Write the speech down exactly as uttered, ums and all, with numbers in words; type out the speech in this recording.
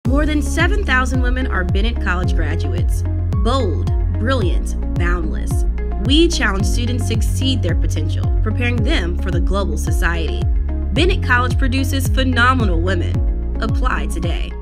More than seven thousand women are Bennett College graduates. Bold, brilliant, boundless. We challenge students to exceed their potential, preparing them for the global society. Bennett College produces phenomenal women. Apply today.